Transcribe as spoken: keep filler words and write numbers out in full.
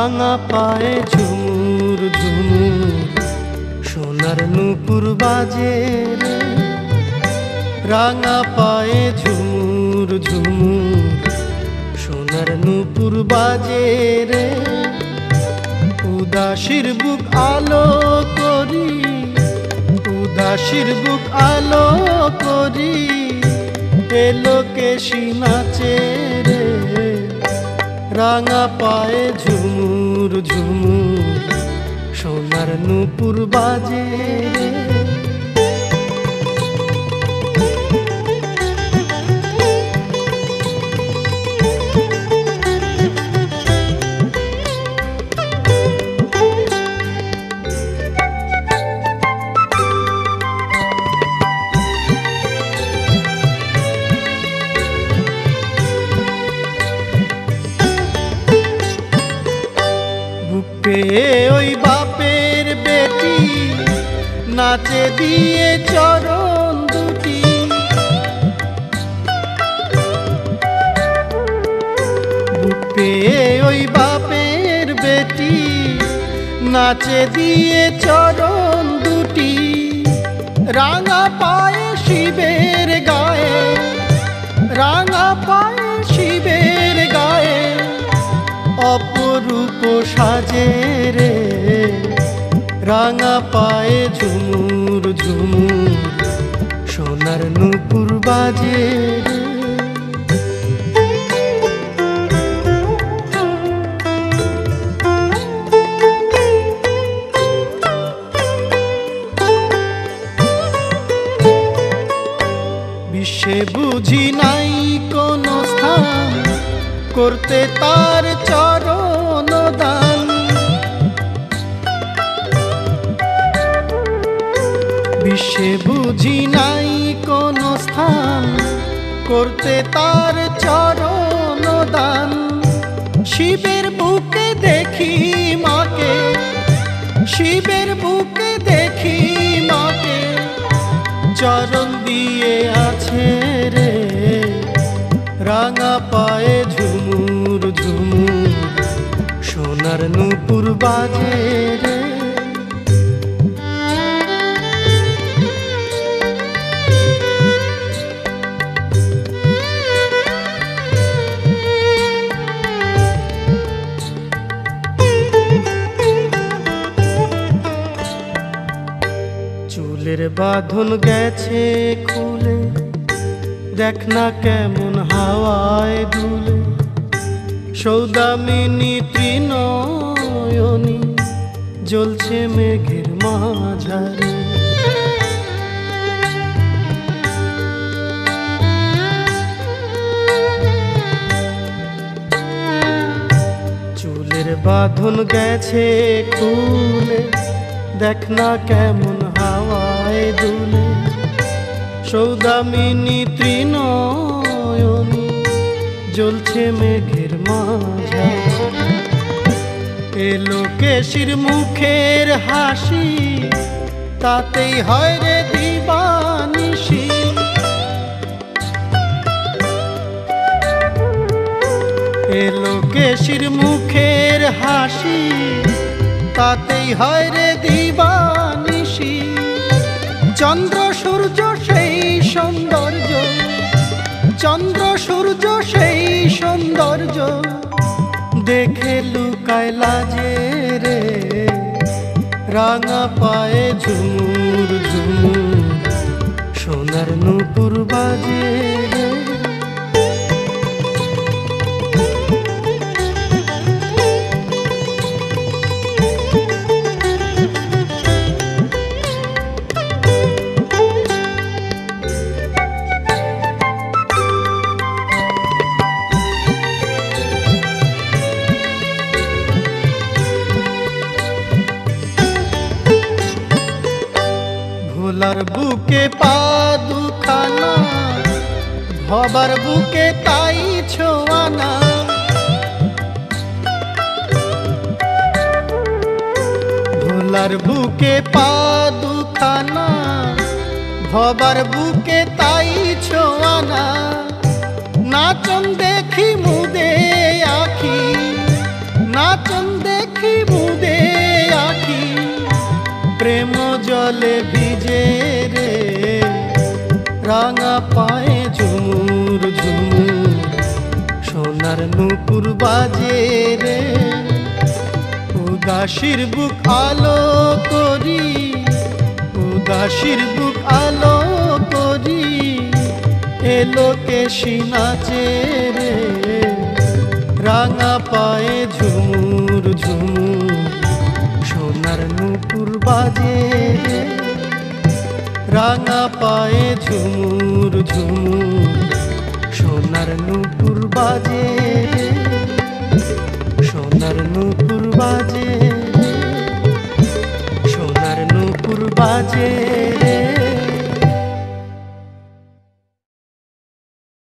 রাঙা পায়ে ঝুমুর ঝুমুর সোনার নূপুর বাজে রে, রাঙা পায়ে ঝুমুর ঝুমুর সোনার নূপুর বাজে রে। উদাসীর বুক আলো করি, উদাসীর বুক আলো করি, এলো কেশি নাচে রে, রাঙা পায়ে ঝুমুর ঝুমুর সোনার নূপুর বাজে রে। ওই বাপের বেটি নাচে দিয়ে চরণ দুটি, বুকে ওই বাপের বেটি নাচে দিয়ে চরণ দুটি, রাঙা পায়ে শিবের গায়ে, রাঙা পায়ে শিবের গায়ে অপরূপ সাজে রে, রাঙা পায়ে ঝুমুর ঝুমুর সোনার নূপুর বাজে রে। বিশ্বে বুঝি নাই কোন স্থান করতে তার চরণ দান, বিশ্বে বুঝি নাই কোন স্থান করতে তার চরণ দান। শিবের বুকে দেখি মাকে, শিবের বুকে দেখি মাকে চরণ দিয়ে আছে রে, রাঙা পায়ে ঝুমুর ঝুমুর সোনার নূপুর বাজে রে। চুলের বাঁধন গেছে খুলে, দেখ না কেমন হাওয়ায় দুলে, সৌদামিনী ত্রিনয়নী জ্বলছে মেঘের মাঝারে। চুলের বাঁধন গেছে খুলে, দেখ না কেমন হাওয়ায় দুলে, সৌদামিনী ত্রিনয়নী জ্বলছে মেঘের মাঝারে। এলো কেশির মুখের হাসি, তাতেই হয় রে দিবানিশি, এলো কেশির মুখের হাসি, তাতেই হয় রে দিবানিশি। চন্দ্র সূর্য সেই সৌন্দর্য, চন্দ্র সূর্য সেই সৌন্দর্য দেখে লুকায় লাজে রে, রাঙা পায়ে ঝুমুর ঝুমুর সোনার নূপুর বাজে রে। ভোলার বুকে পা দুখানা, ভবার বুকে তাই ছোঁয়ানা, ভোলার বুকে পা দুখানা, ভবার বুকে তাই ছোঁয়ানা। নাচন দেখি মুদে আখি, নাচন দেখি জলে ভিজে রে রাঙা পায়ে ঝুমুর ঝুমুর সোনার নুপুর বাজে রে উদাসীর বুক আলো করি উদাসীর বুক আলো করি এলো কেশি নাচে রে রাঙা পায়ে ঝুমুর ঝুমুর সোনার নুপুর বাজে রে রাঙা পায়ে ঝুমুর ঝুমুর সোনার নুপুর বাজে রে সোনার নুপুর বাজে সোনার নুপুর বাজে।